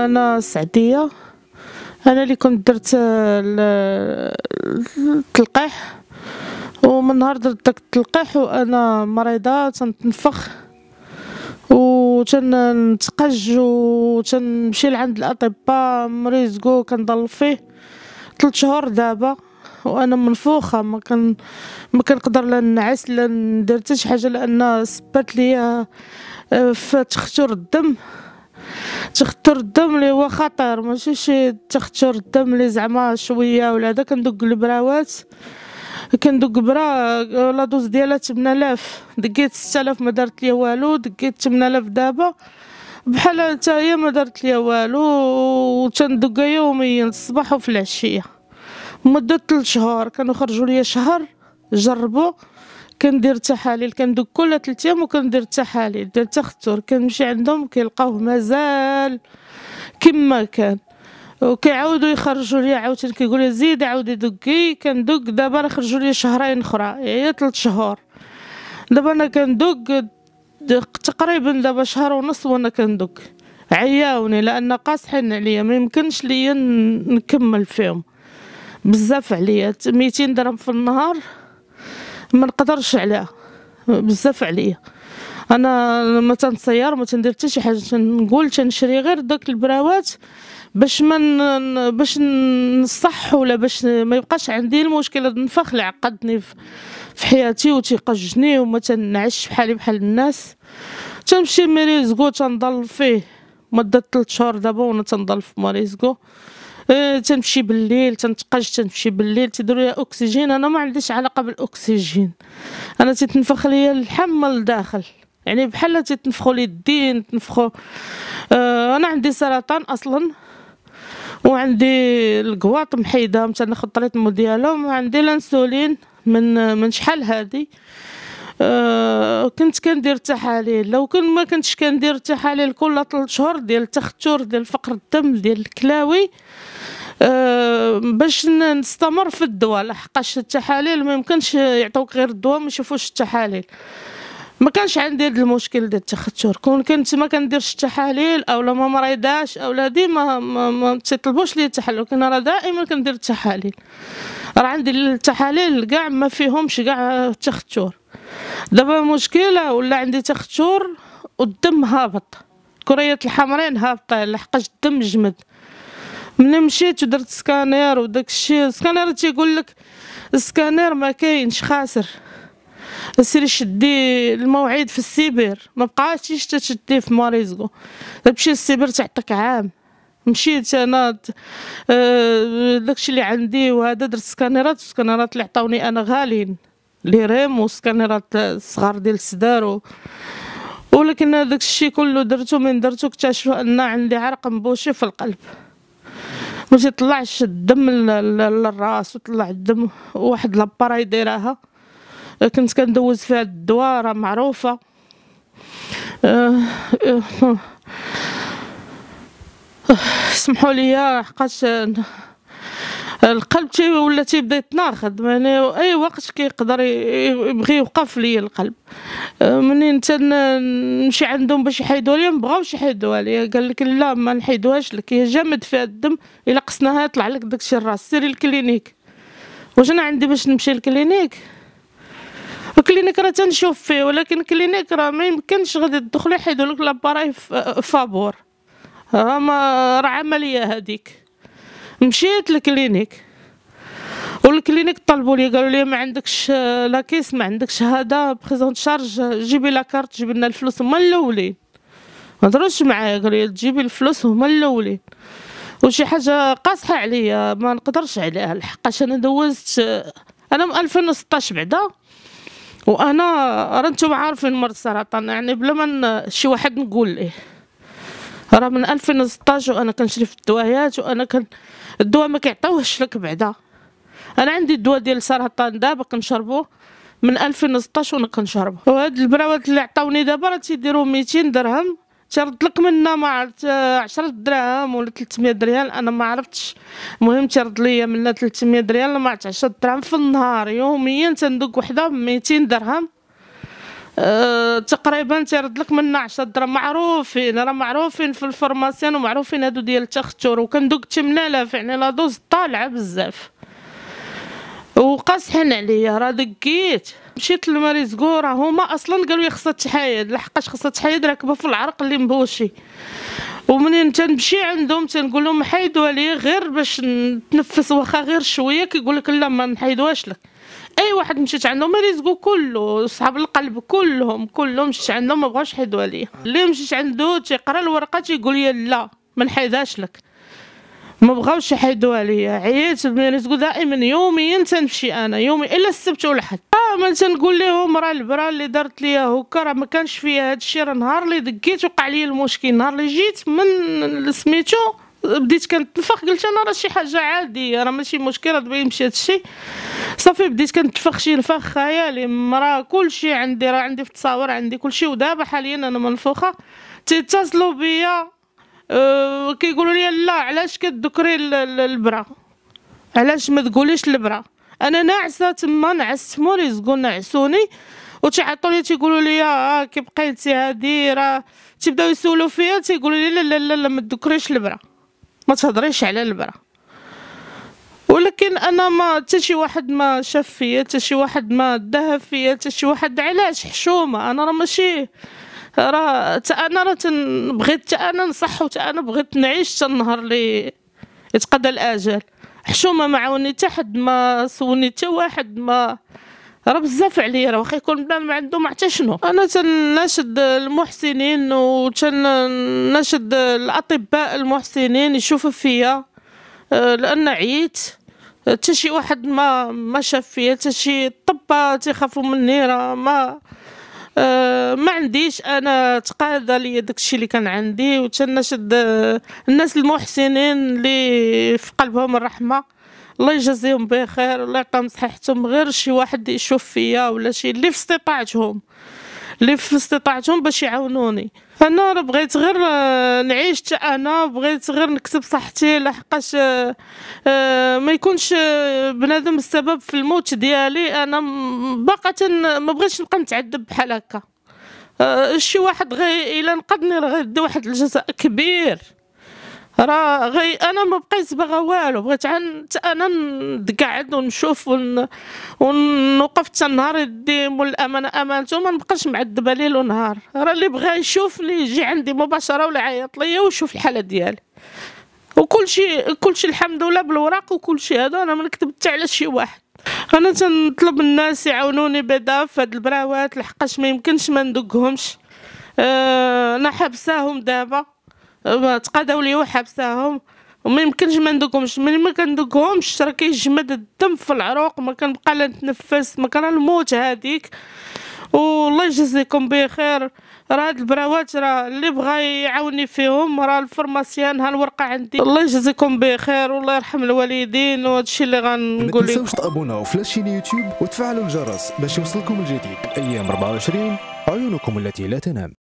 انا سعديه. انا اللي كنت درت التلقيح، ومن نهار درت داك التلقيح وانا مريضه تنتنفخ وتنتقج وتنمشي لعند الاطباء مريزكو كنضل فيه 3 شهور دابا، وانا منفوخه ما كنقدر لا نعس لا ندير حتى شي حاجه، لان سبات ليا في تختر الدم. تختر الدم اللي هو خطير، ماشي شي تختر الدم اللي زعما شويه ولا هذا. كندق البراوات، كندق برا لا دوز ديالها 8000، دقيت 6000 ما دارت ليا والو، دقيت 8000 دابا بحال حتى هي ما دارت ليا والو، وتندق يوميا الصباح وفي العشيه مده 3 شهور. كانوا خرجوا ليا شهر جربوا، كندير تحاليل، كندق كل 3 ايام وكندير تحاليل ديال تختر. كنمشي عندهم كيلقاوه مازال كما كان، وكيعاودوا يخرجوا لي عاوتاني كيقولوا لي زيدي عاودي دقي. كندق دابا راه خرجوا لي شهرين اخرى، هي 3 شهور. دابا انا كندق تقريبا دابا شهر ونص وانا كندق. عياوني لان قاصحين عليا، ما يمكنش ليا نكمل فيهم، بزاف عليا. 200 درهم في النهار ما نقدرش عليها، بزاف عليا. انا ما تنصير ما تندير حتى شي حاجه، تنقول تنشري غير داك البراوات باش باش نصح، ولا باش ما يبقاش عندي المشكل هذا النفخ اللي عقدني في حياتي وتيقجني وما تنعش بحالي بحال الناس. تنمشي ميريزكو تنضل فيه مده 3 شهور دابا وانا تنضل في ميريزكو. تنمشي بالليل تنتقج، تنمشي بالليل تيديروا لي اكسجين. انا ما عنديش علاقه بالاكسجين، انا تيتنفخ ليا اللحم من الداخل، يعني بحال تيتنفخوا لي الدين تنفخوا. انا عندي سرطان اصلا، وعندي القواط محيده تناخذ التريتمون ديالهم، وعندي الانسولين من شحال هادي. كنت كندير تحاليل، لو ما كنتش كندير تحاليل كل 3 شهور ديال التختر ديال فقر الدم ديال الكلاوي باش نستمر في الدواء، لحقاش التحاليل ما يمكنش يعطوك غير الدواء ما يشوفوش التحاليل. ما كانش عندي هذا المشكل ديال التختر، كنت ما كنديرش التحاليل اولا ما مريضاش اولا ديما ما تيطلبوش لي التحاليل، ولكن راه دائما كندير التحاليل. راه عندي التحاليل كاع ما فيهمش كاع التختر. دابا مشكله ولا عندي تختر والدم هابط، الكريات الحمرين هابطه لحقاش الدم جمد. ملي مشيت ودرت سكانير وداك الشيء، السكانير تيقول لك السكانير ما كاينش خاسر، سيري شدي الموعد في السيبر، ما بقاتيش تشديه في ماريزكو. تمشي للسيبر تعطيك عام. مشيت انا داكشي اللي عندي وهذا درت سكانيرات، السكانيرات اللي عطاوني انا غاليين لي ريم وسكانيرات الصغار ديال الصدار ولكن هذاك الشيء كله درتو. من درتو اكتشفوا ان عندي عرق مبوشي في القلب، ما تيطلعش الدم للراس وطلع الدم. واحد لاباراي دايراها كنت كندوز فيها الدواء راه معروفه. سمحوا لي حقاش القلب ولا تيبدا يتناقض، يعني اي وقت كيقدر يبغي يوقف لي القلب. منين نمشي عندهم باش يحيدوا لي ما بغاوش يحيدوها لي، قال لك لا ما نحيدوهاش لك، هي جامد فيها الدم، الا قسناها يطلع لك داكشي الراس. سيري الكلينيك. واش انا عندي باش نمشي للكلينيك؟ الكلينيك راه تنشوف فيه، ولكن الكلينيك راه ما يمكنش غادي تدخلي يحيدوا لك لاباراي فابور، راه عمليه هذيك. مشيت للكلينيك والكلينيك طلبوا لي قالوا لي ما عندكش لاكيس، ما عندكش هذا بريزون شارج، جيبي لاكارت، جيبي لنا الفلوس. هما الاولين ما هضروش معايا، قالوا لي تجيبي الفلوس، هما الاولين. وشي حاجه قاصحه عليا ما نقدرش عليها، لحقاش انا دوزت انا من 2016 بعدا، وانا راه نتوما عارفين مرض السرطان، يعني بلا ما شي واحد نقول ليه راه من 2016 وانا كنشري في الدوايات، وانا الدواء ما كيعطيوهش لك بعدا. انا عندي الدواء ديال السرطان دابا كنشربوه من 2016 وانا كنشربه. وهاد البراوات اللي عطاوني دابا راه تيديروا 200 درهم، ترد لك منا ما عرفت 10 دراهم ولا 300 ريال، انا ما عرفتش. المهم ترد ليا منا 300 ريال ما عرفت 10 دراهم في النهار. يوميا تندق وحده ب 200 درهم. تقريبا تيرد لك من 10 دراهم. معروفين في الفورماسيون ومعروفين هادو ديال التختور، وكندوق 8000 يعني لا دوز طالعه بزاف وقاصحين عليا. راه دقيت مشيت للمريزكو، راه هما اصلا قالوا لي خصها تحايد، لحقاش خصها تحايد راكبه في العرق اللي مبوشي. ومنين تنمشي عندهم تنقول لهم حيدوا لي غير باش نتنفس واخا غير شويه، كيقول لك لا ما نحيدوهاش لك. اي واحد مشيت عندهم مريزكو كله صحاب القلب كلهم مشيت عندهم ما بغاوش يحيدوها ليا. اللي مشيت عنده تيقرا الورقه تيقول لي لا ما نحيدهاش لك، ما بغاوش يحيدوها ليا. عييت بالمريزكو دائما يوميا تنمشي انا يومي الا السبت والحد. ما تنقول لهم راه البرا اللي دارت ليا هكا راه ما كانش فيها هادشي، راه نهار اللي دقيت وقع لي المشكل، نهار اللي جيت من سميتو بديت كنتنفخ، قلت انا راه شي حاجه عاديه راه ماشي مشكل راه دابا يمشي هادشي صافي. بديت كنتفخ شي نفخ خيالي، راه كلشي عندي، راه عندي في التصاور عندي كلشي. ودابا حاليا انا منفوخه تيتصلوا بيا كيقولوا لي لا علاش كتذكري البرا، علاش ما تقوليش البرا. انا ناعسه تما، نعست موريزكو نعسوني وتيعطوا لي تيقولوا لي كي بقيتي هادي راه تيبداو يسولوا فيا تيقولوا لي لا لا لا, لا ما تذكريش البرا، ما تهضريش على البرا. ولكن انا ما حتى شي واحد ما شاف فيا، حتى شي واحد ما دهب فيا، حتى شي واحد. علاش حشومه؟ انا راه ماشي راه انا راه بغيت انا نصح انا بغيت نعيش حتى النهار اللي يتقضى الاجل. حشومه ما عاوني حتى حد، ما سولني حتى واحد، ما راه بزاف عليا. راه واخا يكون بنادم ما عنده ما حتى شنو. انا تناشد المحسنين وتناشد الاطباء المحسنين يشوفوا فيا لان عييت. حتى شي واحد ما شاف فيا، حتى شي الطباء تيخافوا مني. راه ما عنديش انا تقاضى ليا داكشي اللي كان عندي. وتناشد الناس المحسنين اللي في قلبهم الرحمه، الله يجازيهم بخير والله يعطيهم صحتهم. غير شي واحد يشوف فيا ولا شي اللي في استطاعتهم باش يعاونوني. انا راه بغيت غير نعيش حتى انا، بغيت غير نكسب صحتي لحقاش ما يكونش بنادم السبب في الموت ديالي. انا باقا ما بغيتش نبقى نتعذب بحال هكا. شي واحد الا نقدني راه غيدي واحد الجزاء كبير. راه انا ما بقيت باغا والو، بغيت انا نتقعد ونشوف ونوقف حتى النهار يدي مول الامانه امانته، ما نبقاش معذبه ليل ونهار. راه اللي بغا يشوفني يجي عندي مباشره ولا يعيط ليا ويشوف الحاله ديالي. وكلشي الحمد لله بالوراق وكلشي هذا. انا ما نكتب حتى على شي واحد. انا تنطلب الناس يعاونوني بعدا في هاد البراوات لحقاش ما يمكنش ما ندقهمش. انا حبساهم دابا، تقاداو لي وحبساهم وما يمكنش ما ندقهمش. ملي ما كندقهمش راه كيجمد الدم في العروق، ما كنبقى لا نتنفس، ما كان الموت هذيك. والله يجزيكم بخير. راه هاد البراوات راه اللي بغى يعاوني فيهم راه الفورماسيون ها الورقه عندي. الله يجزيكم بخير والله يرحم الوالدين. وهادشي اللي غنقول لكم. ما تنساوش تابوناو في لاشين يوتيوب وتفعلوا الجرس باش يوصلكم الجديد. ايام 24 عيونكم التي لا تنام.